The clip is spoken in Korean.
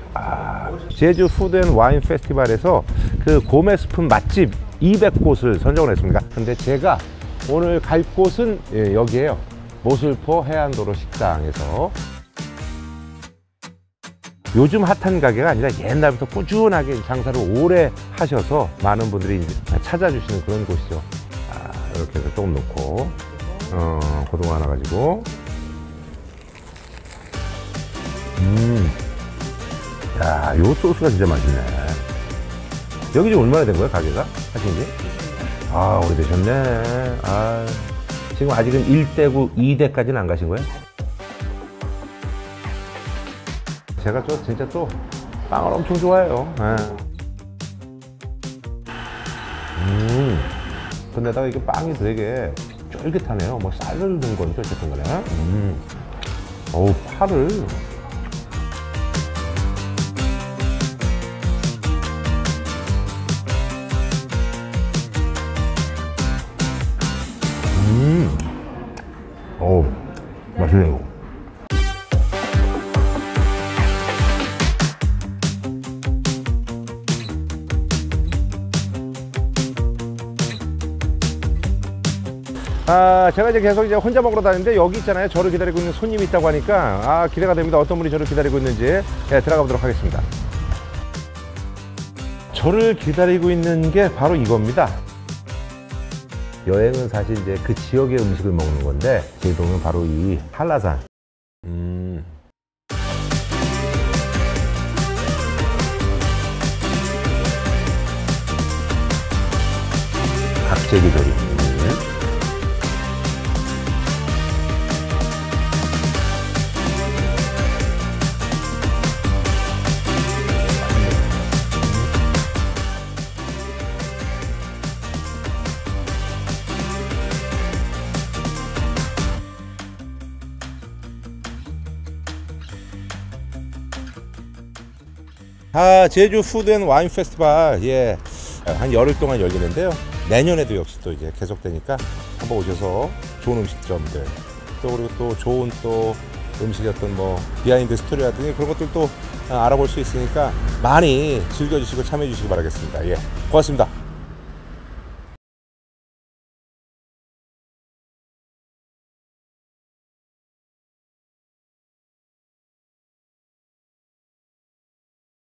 제주 푸드 앤 와인 페스티벌에서 그 고메 스푼 맛집 200곳을 선정을 했습니다. 근데 제가 오늘 갈 곳은 여기에요. 모슬포 해안도로 식당에서 요즘 핫한 가게가 아니라 옛날부터 꾸준하게 장사를 오래 하셔서 많은 분들이 이제 찾아주시는 그런 곳이죠. 이렇게 해서 조금 넣고 고등어 하나 가지고 야, 요 소스가 진짜 맛있네. 여기 지금 얼마나 된 거야, 가게가? 하신 지? 오래되셨네. 지금 아직은 1대고 2대까지는 안 가신 거예요? 제가 진짜 또 빵을 엄청 좋아해요. 근데다가 이게 빵이 되게 쫄깃하네요. 뭐 쌀을 넣은 건지 어쨌든 간에. 어우, 파를. 어우, 맛있네요. 제가 이제 계속 혼자 먹으러 다니는데 여기 있잖아요. 저를 기다리고 있는 손님이 있다고 하니까 기대가 됩니다. 어떤 분이 저를 기다리고 있는지 들어가 보도록 하겠습니다. 저를 기다리고 있는 게 바로 이겁니다. 여행은 사실 이제 그 지역의 음식을 먹는 건데 제 동은 바로 이 한라산. 각재기조림. 제주 푸드 앤 와인 페스티벌, 한 열흘 동안 열리는데요. 내년에도 역시 또 이제 계속되니까 한번 오셔서 좋은 음식점들, 또 그리고 또 좋은 또 음식의 어떤 뭐 비하인드 스토리라든지 그런 것들도 알아볼 수 있으니까 많이 즐겨주시고 참여해 주시기 바라겠습니다. 고맙습니다.